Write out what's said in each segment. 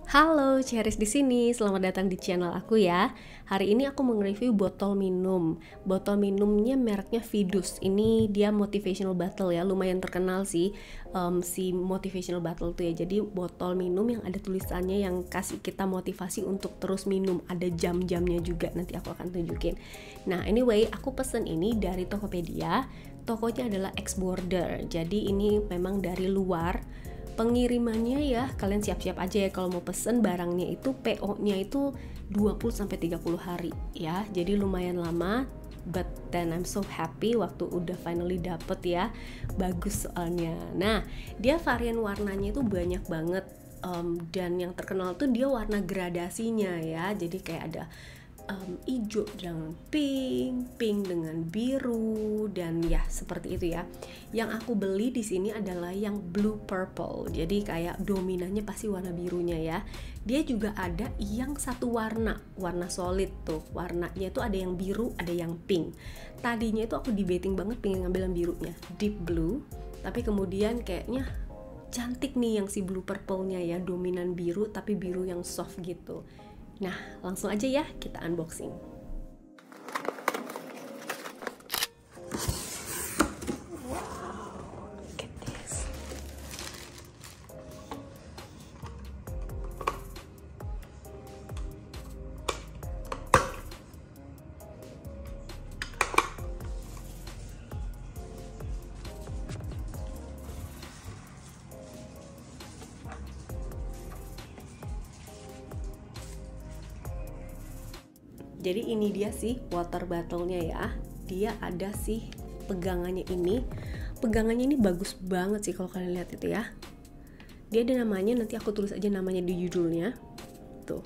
Halo, Ceris di sini. Selamat datang di channel aku ya. Hari ini aku mau nge-review botol minum. Botol minumnya mereknya Vidus. Ini dia motivational bottle ya, lumayan terkenal sih si motivational bottle tuh ya. Jadi botol minum yang ada tulisannya yang kasih kita motivasi untuk terus minum. Ada jam-jamnya juga, nanti aku akan tunjukin. Nah, anyway, aku pesen ini dari Tokopedia. Tokonya adalah X Border. Jadi ini memang dari luar. Pengirimannya ya kalian siap-siap aja ya kalau mau pesen barangnya itu PO-nya itu 20-30 hari ya. Jadi lumayan lama, but then I'm so happy waktu udah finally dapet ya. Bagus soalnya. Nah, dia varian warnanya itu banyak banget, dan yang terkenal tuh dia warna gradasinya ya. Jadi kayak ada hijau dengan pink, pink dengan biru, dan ya seperti itu ya. Yang aku beli di sini adalah yang blue purple. Jadi kayak dominannya pasti warna birunya ya. Dia juga ada yang satu warna solid tuh. Warnanya itu ada yang biru, ada yang pink. Tadinya itu aku debating banget pengen ngambil yang birunya, deep blue, tapi kemudian kayaknya cantik nih yang si blue purple-nya ya, dominan biru tapi biru yang soft gitu. Nah, langsung aja ya kita unboxing. Jadi ini dia sih water bottle-nya ya. Dia ada sih pegangannya ini. Pegangannya ini bagus banget sih kalau kalian lihat itu ya. Dia ada namanya, nanti aku tulis aja namanya di judulnya. Tuh.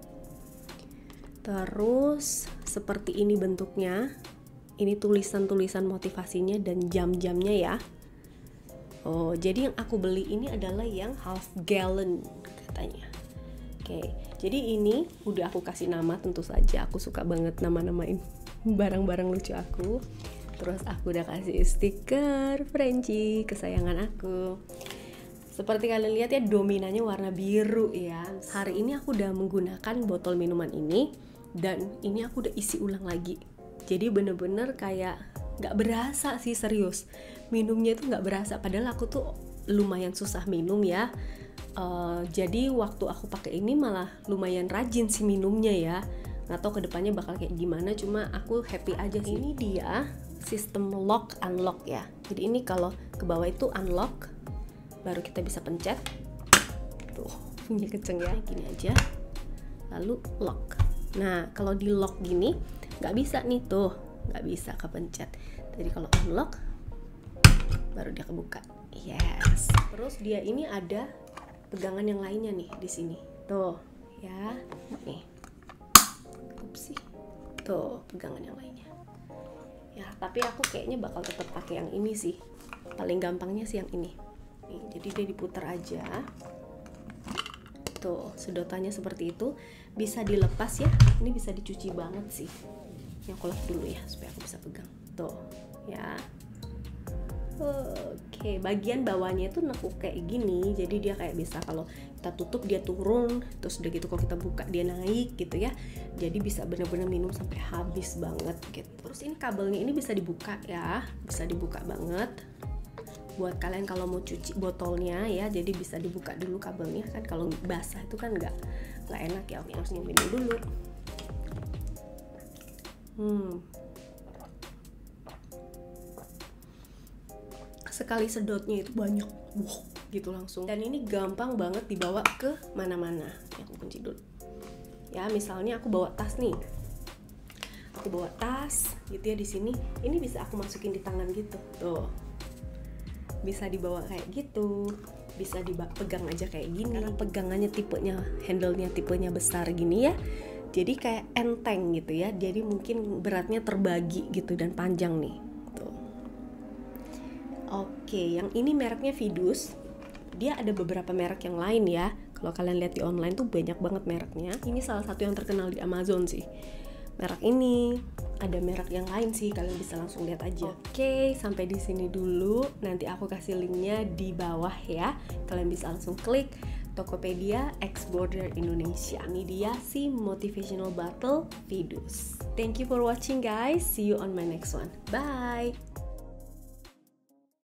Terus seperti ini bentuknya. Ini tulisan-tulisan motivasinya dan jam-jamnya ya. Oh, jadi yang aku beli ini adalah yang half gallon katanya. Oke, jadi ini udah aku kasih nama, tentu saja aku suka banget nama-namain barang-barang lucu aku. Terus aku udah kasih stiker Frenchie kesayangan aku. Seperti kalian lihat ya, dominannya warna biru ya. Hari ini aku udah menggunakan botol minuman ini, dan ini aku udah isi ulang lagi. Jadi bener-bener kayak gak berasa sih, serius. Minumnya itu gak berasa, padahal aku tuh lumayan susah minum ya. Jadi waktu aku pakai ini malah lumayan rajin sih minumnya ya. Nggak tahu kedepannya bakal kayak gimana, cuma aku happy aja sih. Ini dia sistem lock unlock ya. Jadi ini kalau ke bawah itu unlock, baru kita bisa pencet. Tuh bunyi kenceng ya, gini aja. Lalu lock. Nah kalau di lock gini nggak bisa nih, tuh nggak bisa kepencet. Jadi kalau unlock baru dia kebuka. Yes. Terus dia ini ada pegangan yang lainnya nih di sini. Tuh, ya. Nih. Upsi. Tuh, pegangan yang lainnya. Ya, tapi aku kayaknya bakal tetap pakai yang ini sih. Paling gampangnya sih yang ini. Nih, jadi dia diputar aja. Tuh, sedotannya seperti itu. Bisa dilepas ya. Ini bisa dicuci banget sih. Yang aku lap dulu ya supaya aku bisa pegang. Tuh, ya. Oke, bagian bawahnya itu nekuk kayak gini, jadi dia kayak bisa kalau kita tutup dia turun, terus udah gitu kalau kita buka dia naik gitu ya. Jadi bisa bener-bener minum sampai habis banget gitu. Terus ini kabelnya ini bisa dibuka ya, bisa dibuka banget. Buat kalian kalau mau cuci botolnya ya, jadi bisa dibuka dulu kabelnya kan, kalau basah itu kan nggak enak ya. Oke, harus minum dulu. Sekali sedotnya itu banyak, gitu langsung. Dan ini gampang banget dibawa ke mana-mana. Aku kunci dulu. Ya, misalnya aku bawa tas nih. Aku bawa tas, gitu ya di sini. Ini bisa aku masukin di tangan gitu. Tuh. Bisa dibawa kayak gitu. Bisa dipegang aja kayak gini. Karena pegangannya tipenya, handle-nya tipenya besar gini ya. Jadi kayak enteng gitu ya. Jadi mungkin beratnya terbagi gitu dan panjang nih. Oke, yang ini mereknya Vidus. Dia ada beberapa merek yang lain ya. Kalau kalian lihat di online tuh banyak banget mereknya. Ini salah satu yang terkenal di Amazon sih. Merek ini, ada merek yang lain sih, kalian bisa langsung lihat aja. Oke, sampai di sini dulu. Nanti aku kasih linknya di bawah ya. Kalian bisa langsung klik. Tokopedia X Border Indonesia. Ini dia si Motivational Battle Vidus. Thank you for watching guys. See you on my next one. Bye.